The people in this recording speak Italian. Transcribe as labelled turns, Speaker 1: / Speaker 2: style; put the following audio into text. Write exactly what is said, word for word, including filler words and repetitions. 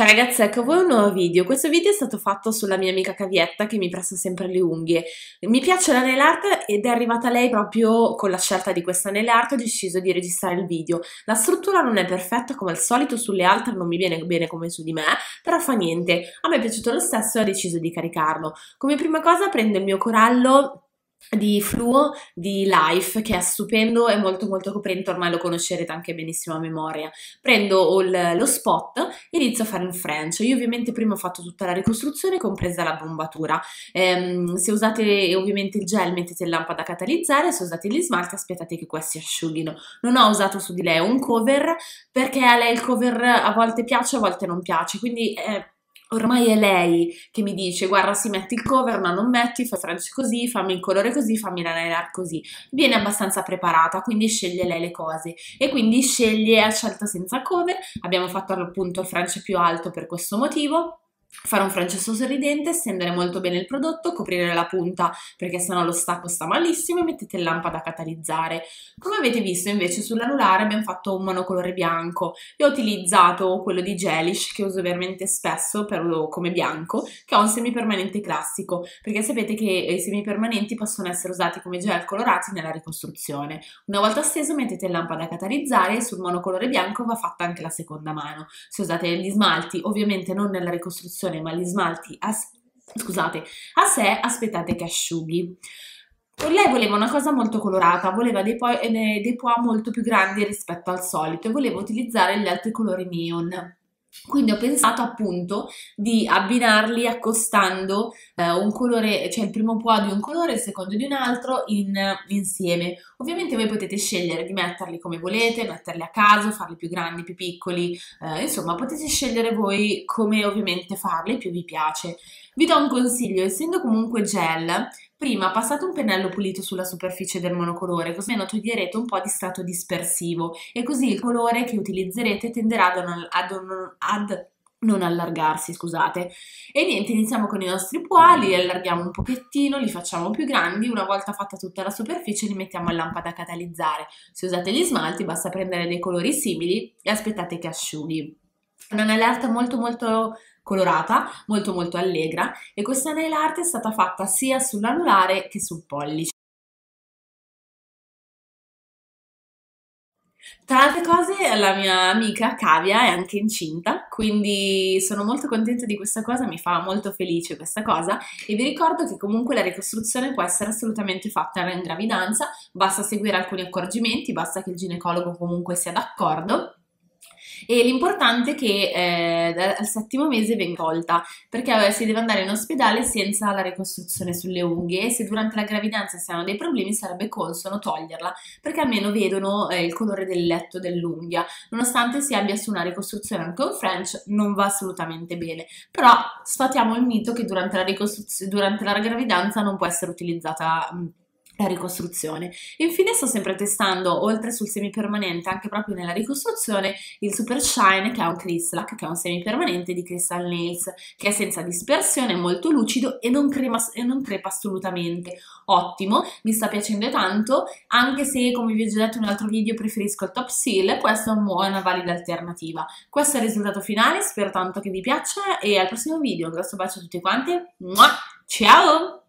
Speaker 1: ragazzi, ecco a voi un nuovo video. Questo video è stato fatto sulla mia amica Cavietta che mi presta sempre le unghie. Mi piace la nail art ed è arrivata lei proprio con la scelta di questa nail art. Ho deciso di registrare il video. La struttura non è perfetta come al solito, sulle altre non mi viene bene come su di me, però fa niente. A me è piaciuto lo stesso e ho deciso di caricarlo. Come prima cosa prendo il mio corallo di Fluo di Life, che è stupendo e molto molto coprente, ormai lo conoscerete anche benissimo a memoria. Prendo il, lo spot e inizio a fare il French. Io ovviamente prima ho fatto tutta la ricostruzione compresa la bombatura. Ehm, se usate ovviamente il gel mettete il lampada a catalizzare, se usate gli smalti aspettate che questi asciughino. Non ho usato su di lei un cover perché a lei il cover a volte piace, a volte non piace, quindi eh, ormai è lei che mi dice: guarda, si metti il cover, no non metti, fai French così, fammi il colore così, fammi la nail art così. Viene abbastanza preparata, quindi sceglie lei le cose e quindi sceglie a scelta senza cover. Abbiamo fatto appunto il French più alto per questo motivo. Fare un French sorridente, stendere molto bene il prodotto, coprire la punta perché sennò lo stacco sta malissimo e mettete il lampada a catalizzare. Come avete visto invece sull'anulare abbiamo fatto un monocolore bianco. Io ho utilizzato quello di Gelish che uso veramente spesso per, come bianco, che è un semipermanente classico, perché sapete che i semipermanenti possono essere usati come gel colorati nella ricostruzione. Una volta steso mettete il lampada a catalizzare e sul monocolore bianco va fatta anche la seconda mano. Se usate gli smalti, ovviamente non nella ricostruzione ma gli smalti a, scusate, a sé, aspettate che asciughi. Lei voleva una cosa molto colorata, voleva dei, po dei, dei pois molto più grandi rispetto al solito e voleva utilizzare gli altri colori neon. Quindi ho pensato appunto di abbinarli accostando eh, un colore, cioè il primo po' di un colore e il secondo di un altro in, insieme. Ovviamente voi potete scegliere di metterli come volete, metterli a caso, farli più grandi, più piccoli, eh, insomma potete scegliere voi come ovviamente farli, più vi piace. Vi do un consiglio, essendo comunque gel, prima passate un pennello pulito sulla superficie del monocolore, così almeno toglierete un po' di strato dispersivo e così il colore che utilizzerete tenderà ad non, ad, ad non allargarsi, scusate. E niente, iniziamo con i nostri pois, li allarghiamo un pochettino, li facciamo più grandi, una volta fatta tutta la superficie li mettiamo a lampada a catalizzare. Se usate gli smalti basta prendere dei colori simili e aspettate che asciughi. Una nail art molto molto colorata, molto molto allegra, e questa nail art è stata fatta sia sull'anulare che sul pollice. Tra altre cose, la mia amica Cavia è anche incinta, quindi sono molto contenta di questa cosa, mi fa molto felice questa cosa e vi ricordo che comunque la ricostruzione può essere assolutamente fatta in gravidanza, basta seguire alcuni accorgimenti, basta che il ginecologo comunque sia d'accordo. E l'importante è che eh, al settimo mese venga tolta, perché eh, si deve andare in ospedale senza la ricostruzione sulle unghie e se durante la gravidanza si hanno dei problemi sarebbe consono toglierla, perché almeno vedono eh, il colore del letto dell'unghia. Nonostante si abbia su una ricostruzione anche un French, non va assolutamente bene. Però sfatiamo il mito che durante la, durante la gravidanza non può essere utilizzata mh, la ricostruzione. Infine sto sempre testando, oltre sul semipermanente, anche proprio nella ricostruzione, il Super Shine, che è un Crystal, che è un semipermanente di Crystal Nails, che è senza dispersione, molto lucido e non, crema, e non crepa assolutamente. Ottimo, mi sta piacendo tanto, anche se, come vi ho già detto in un altro video, preferisco il Top Seal, questa è una buona, valida alternativa. Questo è il risultato finale, spero tanto che vi piaccia e al prossimo video. Un grosso bacio a tutti quanti, ciao!